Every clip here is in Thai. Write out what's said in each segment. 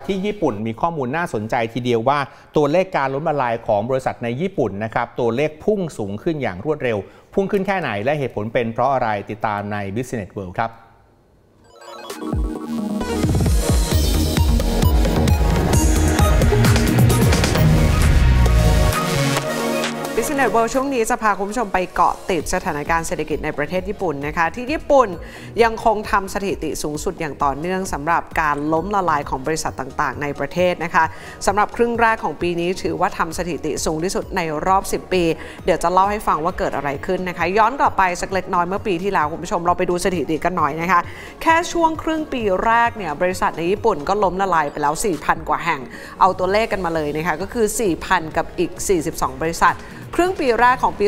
ที่ญี่ปุ่นมีข้อมูลน่าสนใจทีเดียวว่าตัวเลขการล้มละลายของบริษัทในญี่ปุ่นนะครับตัวเลขพุ่งสูงขึ้นอย่างรวดเร็วพุ่งขึ้นแค่ไหนและเหตุผลเป็นเพราะอะไรติดตามใน Business World ครับ Business World ช่วงนี้จะพาคุณผู้ชมไปเกาะติดสถานการณ์เศรษฐกิจในประเทศญี่ปุ่นนะคะที่ญี่ปุ่นยังคงทำสถิติสูงสุดอย่างต่อเนื่องสำหรับการล้มละลายของบริษัทต่างๆในประเทศนะคะสำหรับครึ่งแรกของปีนี้ถือว่าทำสถิติสูงที่สุดในรอบ10ปีเดี๋ยวจะเล่าให้ฟังว่าเกิดอะไรขึ้นนะคะย้อนกลับไปสักเล็กน้อยเมื่อปีที่แล้วคุณผู้ชมเราไปดูสถิติกันหน่อยนะคะแค่ช่วงครึ่งปีแรกเนี่ยบริษัทในญี่ปุ่นก็ล้มละลายไปแล้ว 4,000 กว่าแห่งเอาตัวเลขกันมาเลยนะคะก็คือ 4,000 กับอีก42บริษัทครึ่งปีแรกของปี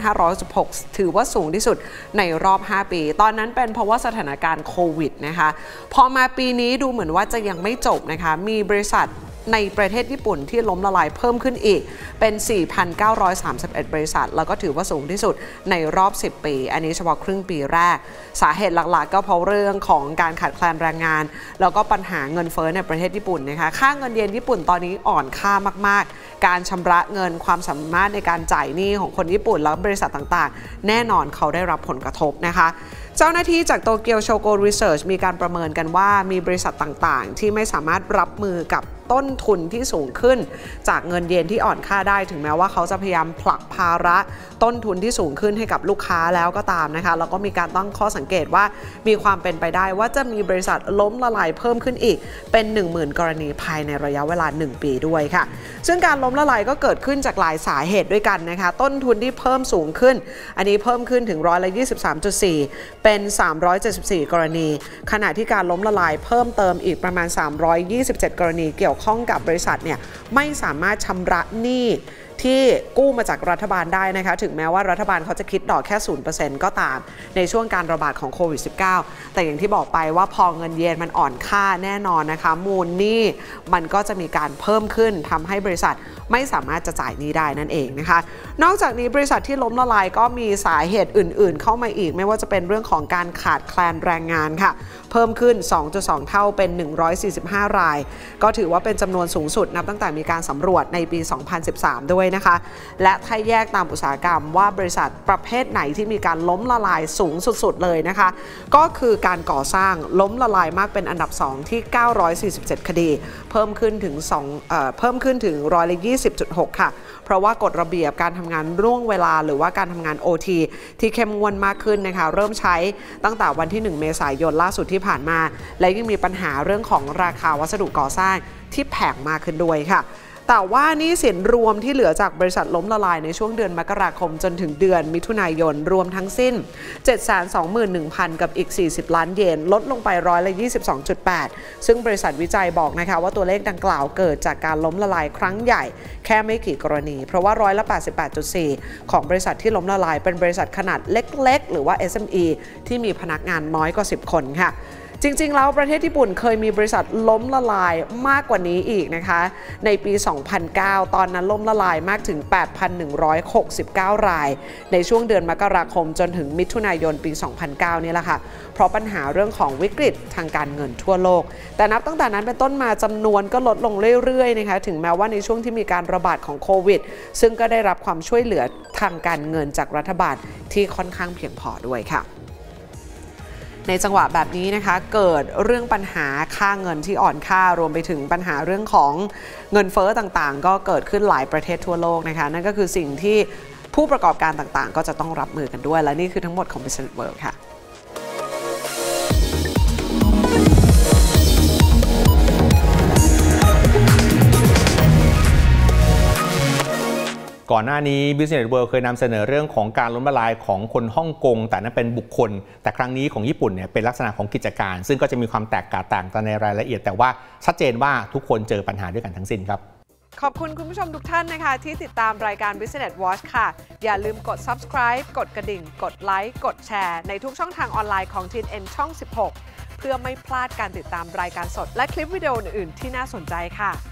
2516 ถือว่าสูงที่สุดในรอบ 5 ปีตอนนั้นเป็นเพราะว่าสถานการณ์โควิดนะคะพอมาปีนี้ดูเหมือนว่าจะยังไม่จบนะคะมีบริษัทในประเทศญี่ปุ่นที่ล้มละลายเพิ่มขึ้นอีกเป็น 4,931 บริษัทแล้วก็ถือว่าสูงที่สุดในรอบ 10 ปีอันนี้เฉพาะครึ่งปีแรกสาเหตุหลักๆก็เพราะเรื่องของการขาดแคลนแรงงานแล้วก็ปัญหาเงินเฟ้อในประเทศญี่ปุ่นนะคะค่าเงินเยนญี่ปุ่นตอนนี้อ่อนค่ามากๆการชำระเงินความสามารถในการจ่ายหนี้ของคนญี่ปุ่นและบริษัทต่างๆแน่นอนเขาได้รับผลกระทบนะคะเจ้าหน้าที่จากโตเกียวโชโกรีเสิร์ชมีการประเมินกันว่ามีบริษัทต่างๆที่ไม่สามารถรับมือกับต้นทุนที่สูงขึ้นจากเงินเยนที่อ่อนค่าได้ถึงแม้ว่าเขาจะพยายามผลักภาระต้นทุนที่สูงขึ้นให้กับลูกค้าแล้วก็ตามนะคะแล้วก็มีการตั้งข้อสังเกตว่ามีความเป็นไปได้ว่าจะมีบริษัทล้มละลายเพิ่มขึ้นอีกเป็น 10,000 กรณีภายในระยะเวลา1ปีด้วยค่ะซึ่งการล้มละลายก็เกิดขึ้นจากหลายสาเหตุด้วยกันนะคะต้นทุนที่เพิ่มสูงขึ้นอันนี้เพิ่มขึ้นถึง123.4เป็น374กรณีขณะที่การล้มละลายเพิ่มเติมอีกประมาณ327กรณีเกี่ยวข้องกับบริษัทเนี่ยไม่สามารถชำระหนี้ที่กู้มาจากรัฐบาลได้นะคะถึงแม้ว่ารัฐบาลเขาจะคิดดอกแค่ 0% ก็ตามในช่วงการระบาดของโควิด -19 แต่อย่างที่บอกไปว่าพอเงินเยนมันอ่อนค่าแน่นอนนะคะมูลหนี้มันก็จะมีการเพิ่มขึ้นทำให้บริษัทไม่สามารถจะจ่ายหนี้ได้นั่นเองนะคะนอกจากนี้บริษัทที่ล้มละลายก็มีสาเหตุอื่นๆเข้ามาอีกไม่ว่าจะเป็นเรื่องของการขาดแคลนแรงงานค่ะเพิ่มขึ้น 2.2 เท่าเป็น145รายก็ถือว่าเป็นจำนวนสูงสุดนับตั้งแต่มีการสำรวจในปี 2013 ด้วยนะคะและถ้าแยกตามอุตสาหกรรมว่าบริษัทประเภทไหนที่มีการล้มละลายสูงสุดๆเลยนะคะก็คือการก่อสร้างล้มละลายมากเป็นอันดับ2ที่947คดีเพิ่มขึ้นถึง120.6 ค่ะเพราะว่ากฎระเบียบการทำงานล่วงเวลาหรือว่าการทำงาน OT ที่เข้มงวดมากขึ้นนะคะเริ่มใช้ตั้งแต่วันที่1เมษายนล่าสุดที่ผ่านมาและยังมีปัญหาเรื่องของราคาวัสดุก่อสร้างที่แพงมากขึ้นด้วยค่ะแต่ว่าหนี้สินรวมที่เหลือจากบริษัทล้มละลายในช่วงเดือนมกราคมจนถึงเดือนมิถุนายนรวมทั้งสิ้น 721,000 กับอีก40ล้านเยนลดลงไป22.8% ซึ่งบริษัทวิจัยบอกนะคะว่าตัวเลขดังกล่าวเกิดจากการล้มละลายครั้งใหญ่แค่ไม่กี่กรณีเพราะว่า88.4% ของบริษัทที่ล้มละลายเป็นบริษัทขนาดเล็กๆหรือว่า SME ที่มีพนักงานน้อยกว่า10คนค่ะจริงๆแล้วประเทศญี่ปุ่นเคยมีบริษัทล้มละลายมากกว่านี้อีกนะคะในปี 2009 ตอนนั้นล้มละลายมากถึง 8,169 รายในช่วงเดือนมกราคมจนถึงมิถุนายนปี 2009 นี่แหละค่ะเพราะปัญหาเรื่องของวิกฤตทางการเงินทั่วโลกแต่นับตั้งแต่นั้นเป็นต้นมาจำนวนก็ลดลงเรื่อยๆนะคะถึงแม้ว่าในช่วงที่มีการระบาดของโควิดซึ่งก็ได้รับความช่วยเหลือทางการเงินจากรัฐบาลที่ค่อนข้างเพียงพอด้วยค่ะในจังหวะแบบนี้นะคะเกิดเรื่องปัญหาค่าเงินที่อ่อนค่ารวมไปถึงปัญหาเรื่องของเงินเฟ้อต่างๆก็เกิดขึ้นหลายประเทศทั่วโลกนะคะนั่นก็คือสิ่งที่ผู้ประกอบการต่างๆก็จะต้องรับมือกันด้วยและนี่คือทั้งหมดของ Business World ค่ะก่อนหน้านี้ Business World เคยนำเสนอเรื่องของการล้มละลายของคนฮ่องกงแต่นั้นเป็นบุคคลแต่ครั้งนี้ของญี่ปุ่นเนี่ยเป็นลักษณะของกิจการซึ่งก็จะมีความแตกต่างกันในรายละเอียดแต่ว่าชัดเจนว่าทุกคนเจอปัญหาด้วยกันทั้งสิ้นครับขอบคุณคุณผู้ชมทุกท่านนะคะที่ติดตามรายการ Business Watch ค่ะอย่าลืมกด subscribe กดกระดิ่งกดไลค์กดแชร์ในทุกช่องทางออนไลน์ของ TNN ช่อง 16 เพื่อไม่พลาดการติดตามรายการสดและคลิปวิดีโออื่นๆที่น่าสนใจค่ะ